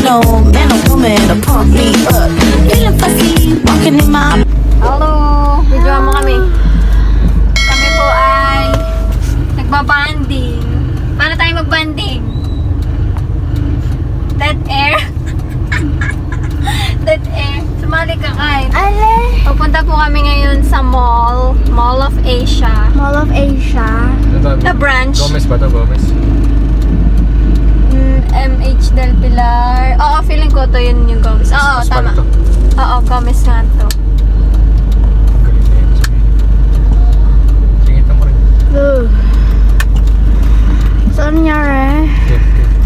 no man or woman to pump me up. Feeling fussy, walking in my. Hello! Video mo kami. Kami po ay nagbabanding. Paano tayo magbanding? Dead air? Dead air. Sumali ka kahit. Ale! Pupunta po kami ngayon sa mall. Mall of Asia. Mall of Asia. The branch. Gomez ba ito? Gomez? MH Del Pilar. Oo, feeling ko to yun yung Gomez. Oo, tama. Asfalto. Oo, Gomez nga to. Galing na yun. Singit mo rin. Saan nangyari? Okay.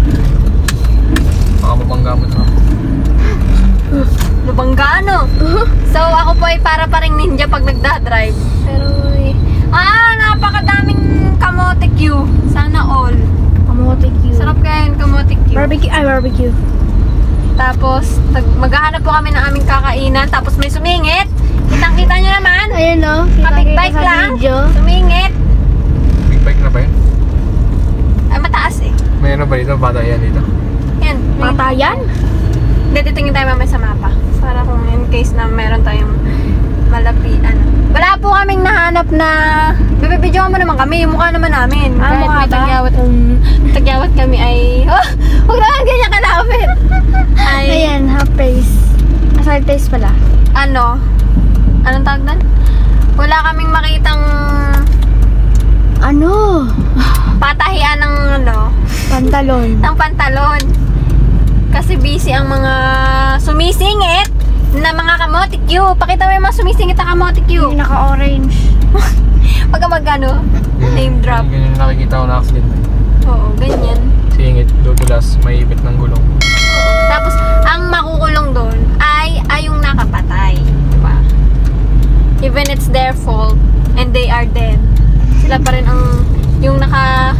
Baka mabangga mo ito. Lubangga, ano? So, ako po ay para pa ring ninja pag nagdadrive. Pero, napakadaming kamote queue. Sana all. Kamote Q. Sarap kaya yung kamote queue. Barbecue. Ay, barbecue. Tapos, maghahanap po kami ng aming kakainan. Tapos may sumingit. Kitang-kita nyo naman. Ayun o. Kapit bike sa lang. video. Sumingit. Big bike na ba yun? Ay, mataas eh. May ano ba dito? Bata yan dito? Yan. Patayan? Hindi, titingin tayo mamaya sa mapa. Para kung in case na meron tayong malapitan. Wala po kaming nahanap na... Bibidyoan mo naman kami. Yung mukha naman namin. Kahit mukha may ba? tagyawat kami ay... Oh! Huwag naman ganyan kalapit! Ay... Ayan, half face. Side face pala. Ano? Anong tawag doon? Wala kaming makitang... Ano? patahian ng ano... Pantalon. ng pantalon. Kasi busy ang mga sumisingit na mga kamote queue. Pakita mo yung mga sumisingit na kamote queue. Yung naka-orange. Pagka mag-ano, name drop. Ganyan yung nakikita ko na accident. Oo, ganyan. Singit, dudulas, may ibit ng gulong. Tapos, ang makukulong doon ay yung nakapatay. Diba? Even it's their fault and they are dead. Sila pa rin ang yung naka...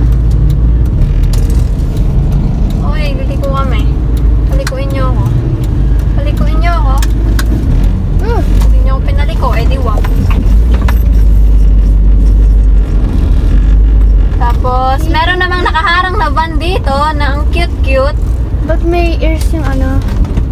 Uy, liliko kami. Palikuin niyo ako. Palikuin niyo ako. Hindi niyo ako pinaliko, di wag. Tapos, meron namang nakaharang na van dito na ang cute-cute. Ba't may ears yung ano?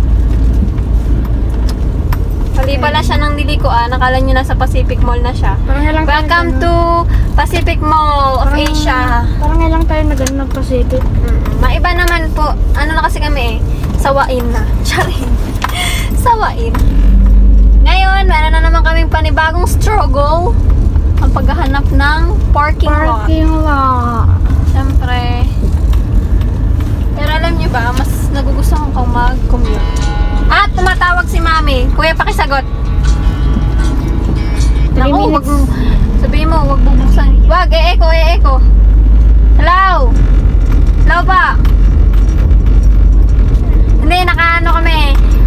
Mali pala siya ng lilikuan. Nakala nyo nasa Pacific Mall na siya. Parang Welcome to Pacific Mall of Asia. Parang nga lang tayo na gano'n ng-Pacific. Maiba naman po. Ano na kasi kami eh. Sawain na. Charing. Sawain. Ngayon, meron na naman kaming panibagong struggle. Ang paghahanap ng parking lot. Parking lot. Siyempre. Pero alam nyo ba, mas nagugustuhan ko mag-commute. At tumatawag si Mami. Kuya, pakisagot. Naku, wag mo. Sabihin mo, wag bubuksan. Wag, e-echo. Hello? Hello pa? Hindi, naka-ano kami.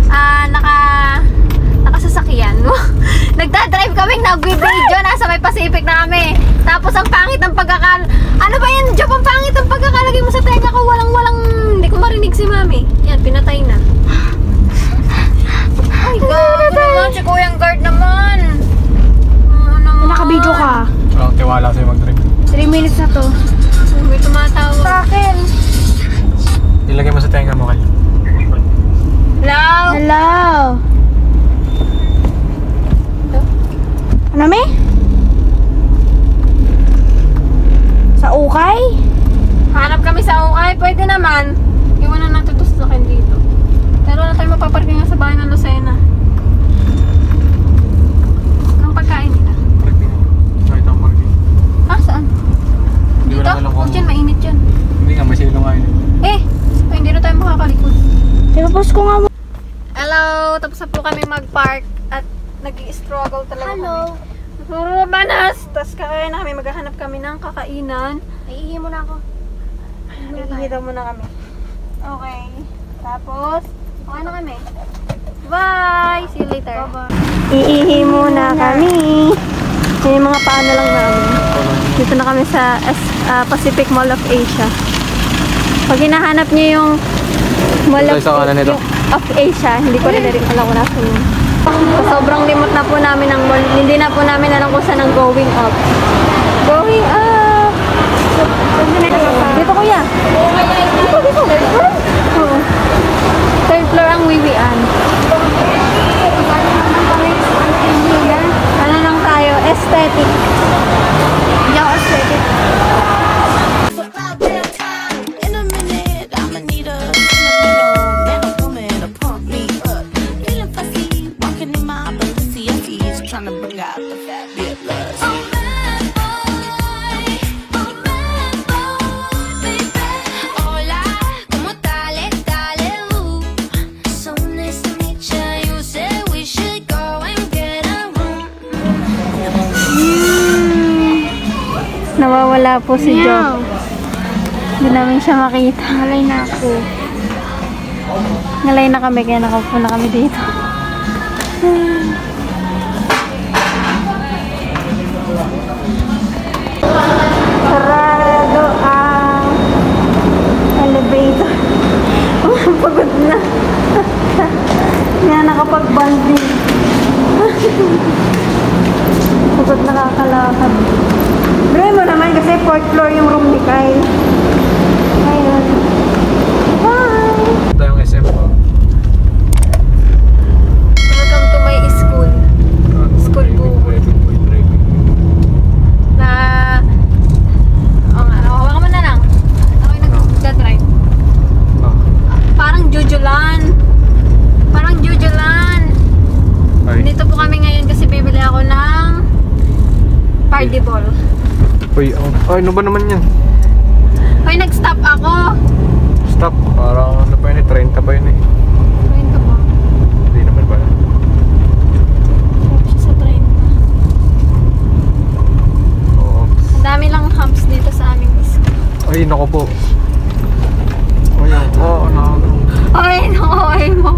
Nakasasakyan. Nagdadrive kaming nag-video. Nasa may Pacific na kami. Tapos ang pangit ng pagkakal... Ano ba yan, Job? Ang pangit ng pagkakalagay mo sa tenga ko. Walang... Hindi ko marinig si Mami. Yan, pinatay na. Ay, God naman. Si Kuyang Guard naman. Nakabidyo ka. Walang tiwala sa'yo mag-drive. 3 minutes na to. May tumatawag. Sa akin. Ilagay mo sa tenga mo kayo. Hello? Hello. Ano, me? Sa ukay? Hanap kami sa ukay. Pwede naman. Iwan na natin ito sa akin dito. Pero na tayo mapaparking nga sa bahay ng Lucena. Anong pagkain nila? Parking. Nakita ko parking. Saan? Hindi ko Dito? lang alam kung... Dyan, mainit dyan. Hindi nga, may silong nga yun. Hindi na tayo makakalikod. Ipapost ko nga mo. Hello! Tapos na po kami mag-park at nag-i-struggle talaga Hello. kami. Puro banas! Tapos kakain na kami, maghahanap kami ng kakainan. Naiihi mo na ako. Nakikita mo na kami. Okay. Tapos, okay na kami. Bye! See you later. Bye-bye. Iihi muna kami. Yan yung mga paano lang namin. Dito na kami sa Pacific Mall of Asia. Pag hinahanap niyo yung Mall of, Sa kanan nito. of Asia, hindi ko rin alam kung nasa yun. Sobrang limot na po namin ng mall. Hindi na po namin alam kung saan ang going up. Going up! Dito kuya. Dito. Oo. Wala po si Joe. Hindi namin siya makita. Malay na ako. Ngalay na kami, kaya nakaupo na kami dito. Sarado ang elevator. Pagod na. Nga nakapag-bonding. Pagod nakakalakad. Gawin mo naman kasi 4th floor yung room ni Kyle. Ayun. Bye! Ito yung SM ko. Welcome to my school. School po. Na... Oo nga, hawakan mo na lang. Ako yung nag-drive. Parang jujulan. Parang jujulan. Ay. Dito po kami ngayon kasi bibili ako ng party ball. Uy, ay, ano ba naman yan? Hoy, nag-stop ako. Stop. Parang ano pa yun eh, 30 pa yun eh. Ayun ka po. Hindi naman pala. Siya sa 30. Oo. Ang dami lang humps dito sa aming school. Ay, naku po. Ay, oo, Ay, no, ay mo.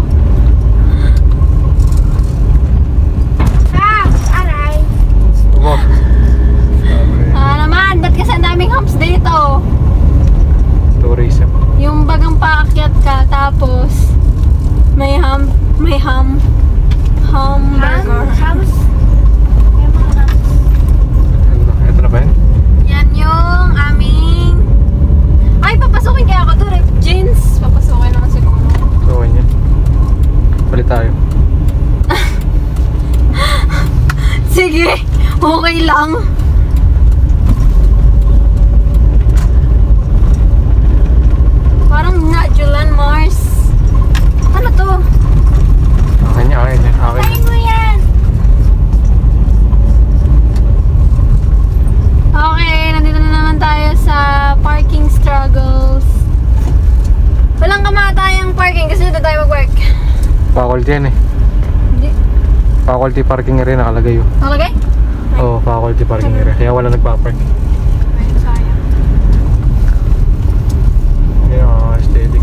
Aray. Opo. Naman, ba't kasi ang daming humps dito? Tourism. Yung bagang paakyat ka, tapos may hamburger. Hams. Ito na ba yun? Yan yung aming... Ay, papasukin kaya ako to, rep jeans. Papasukin naman siguro. So, yan. Palit tayo. Sige, okay lang. Parang Najulan Mars. Ano to? Akin niya, akin niya. Akin Kain mo yan. Okay, nandito na naman tayo sa parking struggles. Walang kamatayang parking kasi dito tayo mag-work. Faculty yan eh. Hindi. Faculty parking area nakalagay yun. Nakalagay? Oo, faculty parking area. Kaya wala nagpa-park. Ayun, sayang. Kaya steady.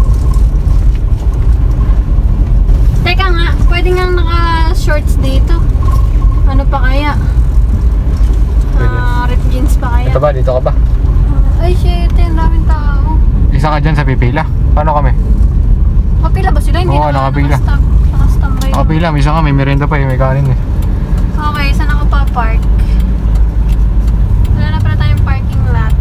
Teka nga, pwede nga naka-shorts dito. Ano pa kaya? Pwede. Rip jeans pa kaya? Ito ba? Dito ka ba? Ay shit, ang daming tao. Isa ka dyan sa pipila. Paano kami? Nakapila ba sila? Hindi Oo, na nakapila. Nakastambay. Nakapila. May isa ka. May merienda pa eh. May kanin eh. Okay, saan ako pa-park? Wala na pala tayong parking lot.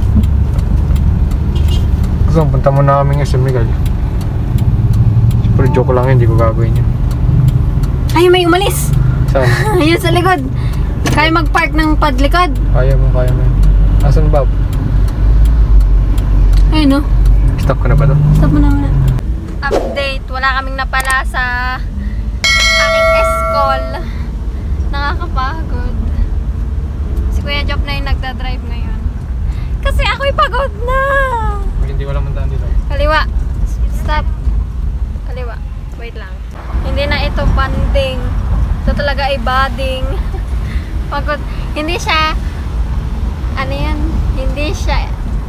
Gusto, punta mo na kami ng SM Miguel. Pero joke lang yun. Hindi ko gagawin yun. Ay, may umalis! Saan? Ayun sa likod. Kaya mag-park ng padlikod. Kaya mo, kaya mo. Asan ba? Ayun no. Stop ka na ba to? Stop mo na muna. Update. Wala kaming napala sa aking escol. Nakakapagod. Si Kuya Job na yung nagdadrive ngayon. Kasi ako'y pagod na. Hindi ko lang mantaan dito. Kaliwa. Stop. Kaliwa. Wait lang. Hindi na ito banding. Ito talaga ay badding. Pagod. Hindi siya, ano yan? Hindi siya,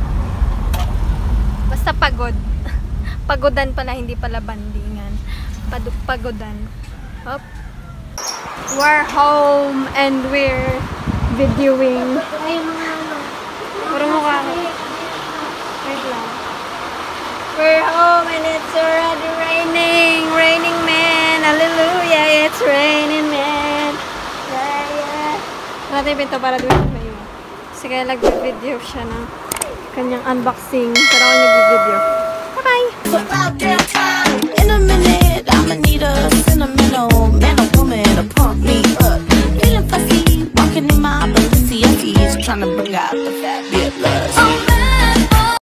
basta pagod. Pagodan pala, hindi pala bandingan. Pagodan. Hop. We're home and we're videoing. Ay, mga ano. Puro mukha ko. Wait lang. We're home and it's already raining. Raining man. Hallelujah. It's raining man. Yeah, yeah. Natin yung pinto para doon sa iyo. Kasi kaya nag-video siya ng kanyang unboxing. Pero ako nag-video. Bye-bye! About damn time. In a minute, I'ma need a sentimental man or woman to pump me up. Feeling fussy, walking in my Balenciennes, trying to bring out the fabulous.